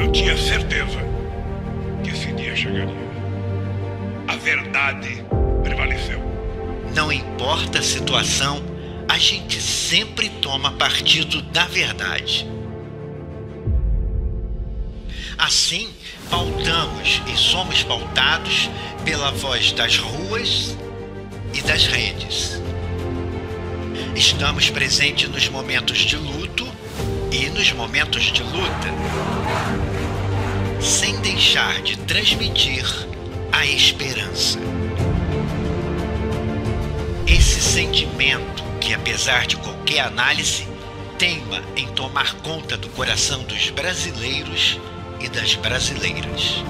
Eu tinha certeza que esse dia chegaria. A verdade prevaleceu. Não importa a situação, a gente sempre toma partido da verdade. Assim, pautamos e somos pautados pela voz das ruas e das redes. Estamos presentes nos momentos de luto e nos momentos de luta, sem deixar de transmitir a esperança. Esse sentimento que, apesar de qualquer análise, teima em tomar conta do coração dos brasileiros e das brasileiras.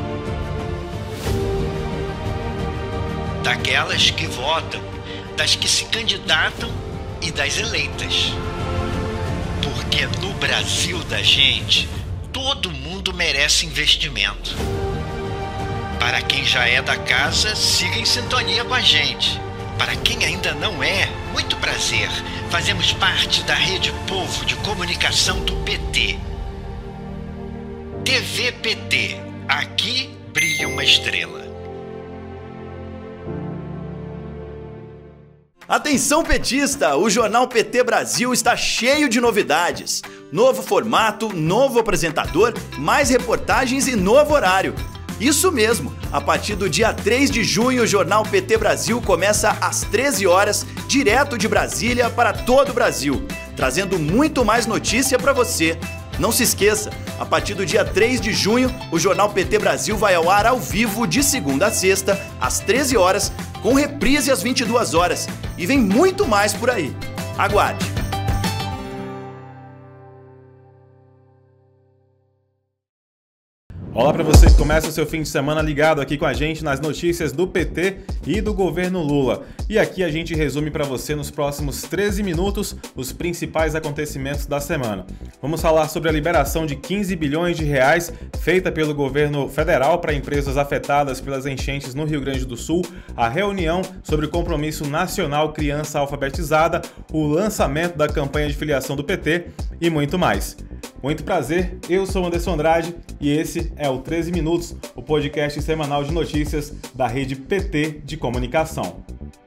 Daquelas que votam, das que se candidatam e das eleitas. Porque no Brasil da gente, todo mundo merece investimento. Para quem já é da casa, siga em sintonia com a gente. Para quem ainda não é, muito prazer. Fazemos parte da Rede Povo de Comunicação do PT. TV PT. Aqui brilha uma estrela. Atenção petista, o Jornal PT Brasil está cheio de novidades. Novo formato, novo apresentador, mais reportagens e novo horário. Isso mesmo, a partir do dia 3 de junho o Jornal PT Brasil começa às 13 horas, direto de Brasília para todo o Brasil, trazendo muito mais notícia para você. Não se esqueça, a partir do dia 3 de junho, o Jornal PT Brasil vai ao ar ao vivo de segunda a sexta, às 13 horas, com reprise às 22 horas. E vem muito mais por aí. Aguarde! Olá para você que começa o seu fim de semana ligado aqui com a gente nas notícias do PT e do governo Lula. E aqui a gente resume para você nos próximos 13 minutos os principais acontecimentos da semana. Vamos falar sobre a liberação de 15 bilhões de reais feita pelo governo federal para empresas afetadas pelas enchentes no Rio Grande do Sul, a reunião sobre o Compromisso Nacional Criança Alfabetizada, o lançamento da campanha de filiação do PT e muito mais. Muito prazer, eu sou Anderson Andrade e esse é o 13 Minutos, o podcast semanal de notícias da rede PT de comunicação.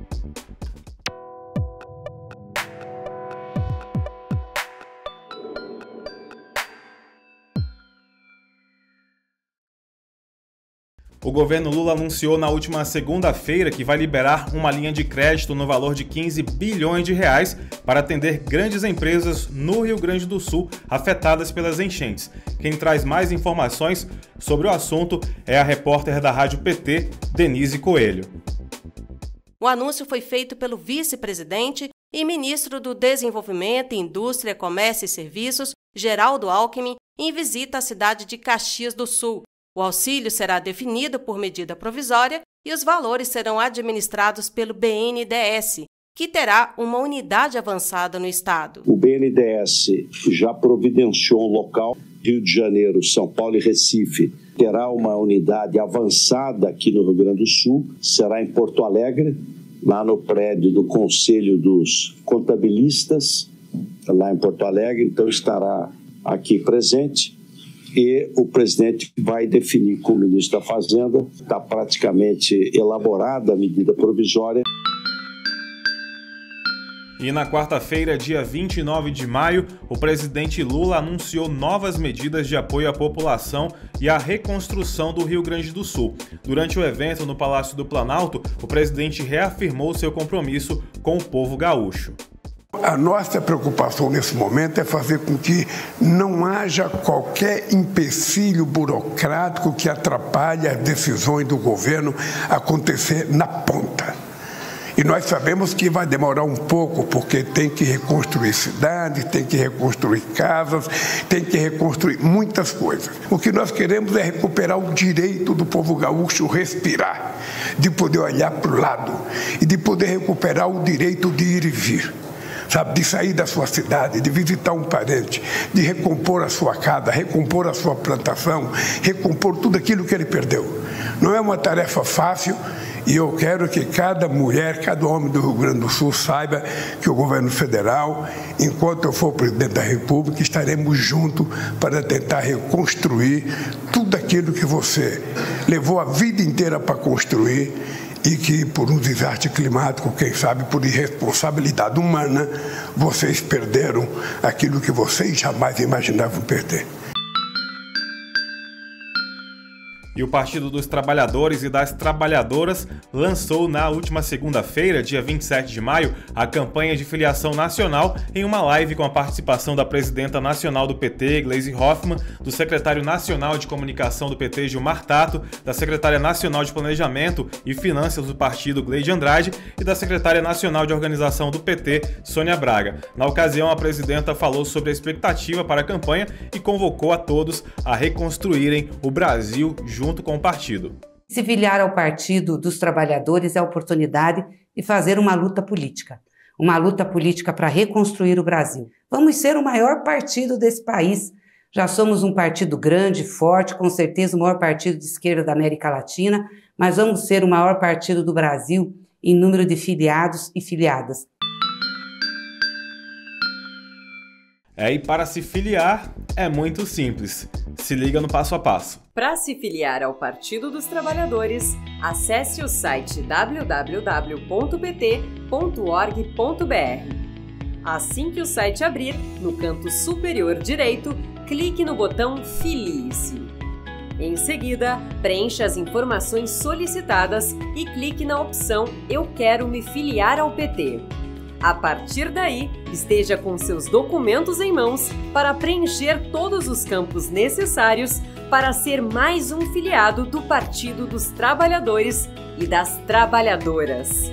O governo Lula anunciou na última segunda-feira que vai liberar uma linha de crédito no valor de 15 bilhões de reais para atender grandes empresas no Rio Grande do Sul afetadas pelas enchentes. Quem traz mais informações sobre o assunto é a repórter da Rádio PT, Denise Coelho. O anúncio foi feito pelo vice-presidente e ministro do Desenvolvimento, Indústria, Comércio e Serviços, Geraldo Alckmin, em visita à cidade de Caxias do Sul. O auxílio será definido por medida provisória e os valores serão administrados pelo BNDES, que terá uma unidade avançada no estado. O BNDES já providenciou um local, Rio de Janeiro, São Paulo e Recife. Terá uma unidade avançada aqui no Rio Grande do Sul, será em Porto Alegre, lá no prédio do Conselho dos Contabilistas, lá em Porto Alegre, então estará aqui presente. E o presidente vai definir com o ministro da Fazenda, está praticamente elaborada a medida provisória. E na quarta-feira, dia 29 de maio, o presidente Lula anunciou novas medidas de apoio à população e à reconstrução do Rio Grande do Sul. Durante o evento no Palácio do Planalto, o presidente reafirmou seu compromisso com o povo gaúcho. A nossa preocupação nesse momento é fazer com que não haja qualquer empecilho burocrático que atrapalhe as decisões do governo acontecer na ponta. E nós sabemos que vai demorar um pouco, porque tem que reconstruir cidades, tem que reconstruir casas, tem que reconstruir muitas coisas. O que nós queremos é recuperar o direito do povo gaúcho respirar, de poder olhar para o lado e de poder recuperar o direito de ir e vir. sabe, de sair da sua cidade, de visitar um parente, de recompor a sua casa, recompor a sua plantação, recompor tudo aquilo que ele perdeu. Não é uma tarefa fácil e eu quero que cada mulher, cada homem do Rio Grande do Sul saiba que o governo federal, enquanto eu for presidente da República, estaremos juntos para tentar reconstruir tudo aquilo que você levou a vida inteira para construir e que, por um desastre climático, quem sabe por irresponsabilidade humana, vocês perderam aquilo que vocês jamais imaginavam perder. E o Partido dos Trabalhadores e das Trabalhadoras lançou na última segunda-feira, dia 27 de maio, a campanha de filiação nacional em uma live com a participação da presidenta nacional do PT, Gleisi Hoffmann, do secretário nacional de comunicação do PT, Gilmar Tato, da secretária nacional de planejamento e finanças do partido, Gleide Andrade, e da secretária nacional de organização do PT, Sônia Braga. Na ocasião, a presidenta falou sobre a expectativa para a campanha e convocou a todos a reconstruírem o Brasil junto com o partido. Se filiar ao Partido dos Trabalhadores é a oportunidade de fazer uma luta política para reconstruir o Brasil. Vamos ser o maior partido desse país. Já somos um partido grande, forte, com certeza o maior partido de esquerda da América Latina, mas vamos ser o maior partido do Brasil em número de filiados e filiadas. E para se filiar é muito simples. Se liga no passo a passo. Para se filiar ao Partido dos Trabalhadores, acesse o site www.pt.org.br. Assim que o site abrir, no canto superior direito, clique no botão Filie-se. Em seguida, preencha as informações solicitadas e clique na opção Eu quero me filiar ao PT. A partir daí, esteja com seus documentos em mãos para preencher todos os campos necessários para ser mais um filiado do Partido dos Trabalhadores e das Trabalhadoras.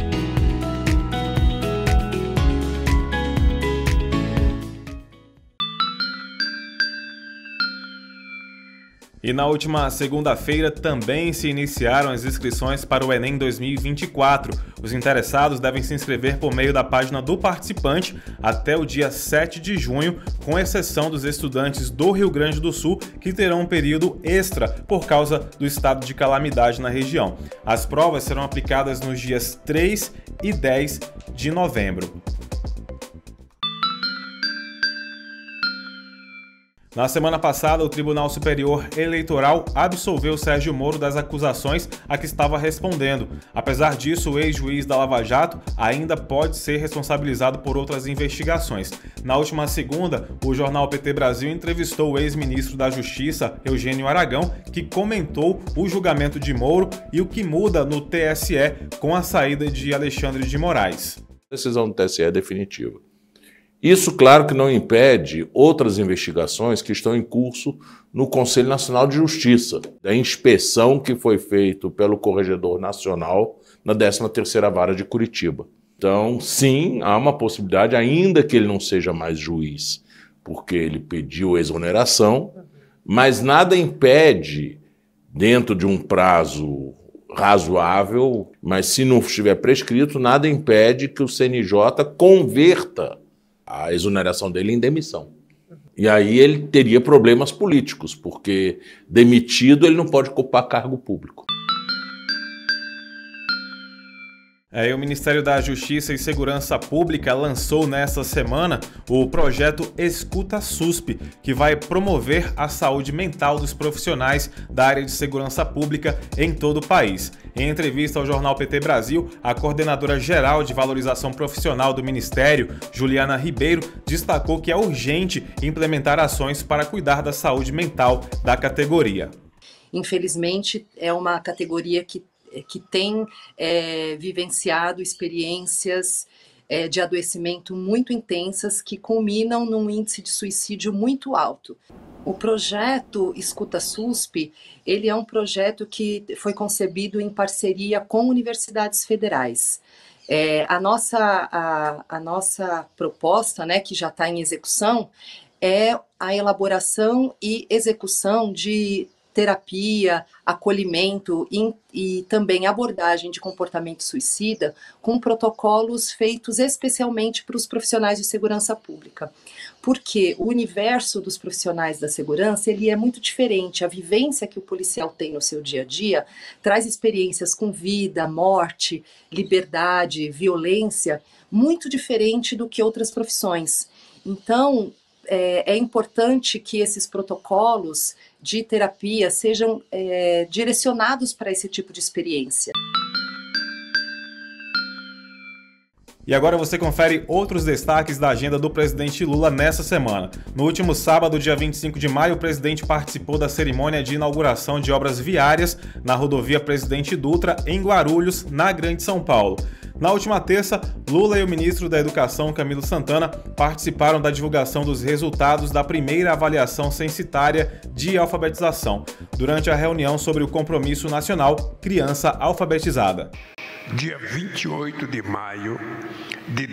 E na última segunda-feira também se iniciaram as inscrições para o Enem 2024. Os interessados devem se inscrever por meio da página do participante até o dia 7 de junho, com exceção dos estudantes do Rio Grande do Sul, que terão um período extra por causa do estado de calamidade na região. As provas serão aplicadas nos dias 3 e 10 de novembro. Na semana passada, o Tribunal Superior Eleitoral absolveu Sérgio Moro das acusações a que estava respondendo. Apesar disso, o ex-juiz da Lava Jato ainda pode ser responsabilizado por outras investigações. Na última segunda, o jornal PT Brasil entrevistou o ex-ministro da Justiça, Eugênio Aragão, que comentou o julgamento de Moro e o que muda no TSE com a saída de Alexandre de Moraes. A decisão do TSE é definitiva. Isso, claro, que não impede outras investigações que estão em curso no Conselho Nacional de Justiça, da inspeção que foi feita pelo Corregedor Nacional na 13ª Vara de Curitiba. Então, sim, há uma possibilidade, ainda que ele não seja mais juiz, porque ele pediu exoneração, mas nada impede, dentro de um prazo razoável, mas se não estiver prescrito, nada impede que o CNJ converta a exoneração dele em demissão. E aí ele teria problemas políticos, porque demitido ele não pode ocupar cargo público. O Ministério da Justiça e Segurança Pública lançou nesta semana o projeto Escuta SUSP, que vai promover a saúde mental dos profissionais da área de segurança pública em todo o país. Em entrevista ao jornal PT Brasil, a coordenadora geral de valorização profissional do Ministério, Juliana Ribeiro, destacou que é urgente implementar ações para cuidar da saúde mental da categoria. Infelizmente, é uma categoria que tem vivenciado experiências de adoecimento muito intensas que culminam num índice de suicídio muito alto. O projeto Escuta SUSP, ele é um projeto que foi concebido em parceria com universidades federais. A nossa proposta, né, que já está em execução, é a elaboração e execução de terapia, acolhimento e também abordagem de comportamento suicida com protocolos feitos especialmente para os profissionais de segurança pública. Porque o universo dos profissionais da segurança ele é muito diferente. A vivência que o policial tem no seu dia a dia traz experiências com vida, morte, liberdade, violência, muito diferente do que outras profissões. Então, é importante que esses protocolos de terapia sejam direcionados para esse tipo de experiência. E agora você confere outros destaques da agenda do presidente Lula nessa semana. No último sábado, dia 25 de maio, o presidente participou da cerimônia de inauguração de obras viárias na rodovia Presidente Dutra, em Guarulhos, na Grande São Paulo. Na última terça, Lula e o ministro da Educação, Camilo Santana, participaram da divulgação dos resultados da primeira avaliação censitária de alfabetização, durante a reunião sobre o Compromisso Nacional Criança Alfabetizada. Dia 28 de maio de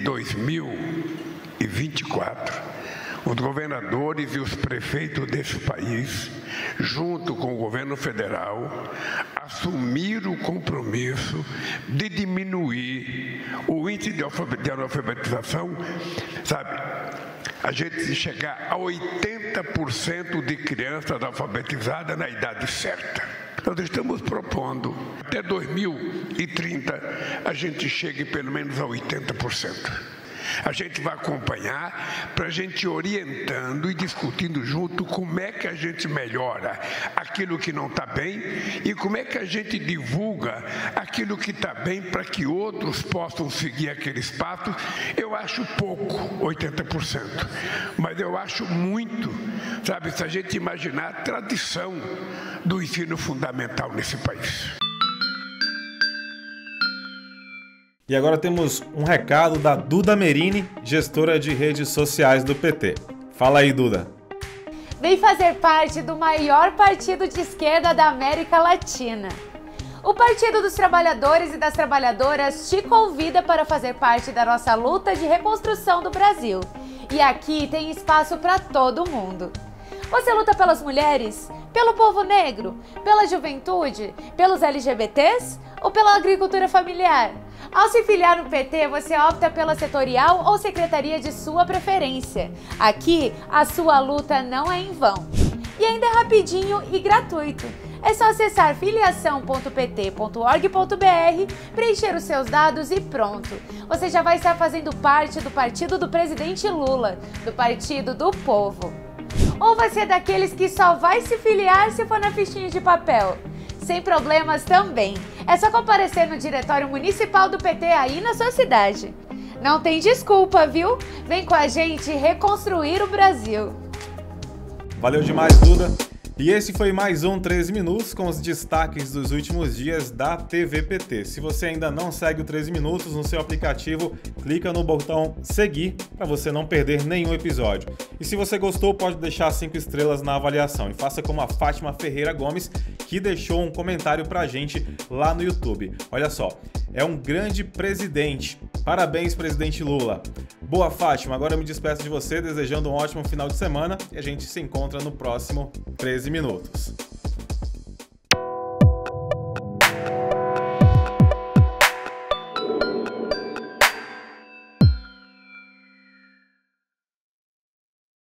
2024, os governadores e os prefeitos desse país, junto com o governo federal, assumiram o compromisso de diminuir o índice de analfabetização, sabe? A gente chegar a 80% de crianças alfabetizadas na idade certa. Nós estamos propondo, até 2030, a gente chegue pelo menos a 80%. A gente vai acompanhar para a gente ir orientando e discutindo junto como é que a gente melhora aquilo que não está bem e como é que a gente divulga aquilo que está bem para que outros possam seguir aqueles passos. Eu acho pouco, 80%, mas eu acho muito, sabe, se a gente imaginar a tradição do ensino fundamental nesse país. E agora temos um recado da Duda Merini, gestora de redes sociais do PT. Fala aí, Duda. Vem fazer parte do maior partido de esquerda da América Latina. O Partido dos Trabalhadores e das Trabalhadoras te convida para fazer parte da nossa luta de reconstrução do Brasil. E aqui tem espaço para todo mundo. Você luta pelas mulheres, pelo povo negro, pela juventude, pelos LGBTs ou pela agricultura familiar? Ao se filiar no PT, você opta pela setorial ou secretaria de sua preferência. Aqui, a sua luta não é em vão. E ainda é rapidinho e gratuito. É só acessar filiação.pt.org.br, preencher os seus dados e pronto. Você já vai estar fazendo parte do partido do presidente Lula, do partido do povo. Ou você é daqueles que só vai se filiar se for na fichinha de papel? Sem problemas também. É só comparecer no Diretório Municipal do PT aí na sua cidade. Não tem desculpa, viu? Vem com a gente reconstruir o Brasil. Valeu demais, Duda. E esse foi mais um 13 Minutos com os destaques dos últimos dias da TV PT. Se você ainda não segue o 13 Minutos no seu aplicativo, clica no botão seguir para você não perder nenhum episódio. E se você gostou, pode deixar 5 estrelas na avaliação e faça como a Fátima Ferreira Gomes, que deixou um comentário pra gente lá no YouTube. Olha só, é um grande presidente. Parabéns, presidente Lula. Boa, Fátima. Agora eu me despeço de você, desejando um ótimo final de semana e a gente se encontra no próximo 13 Minutos.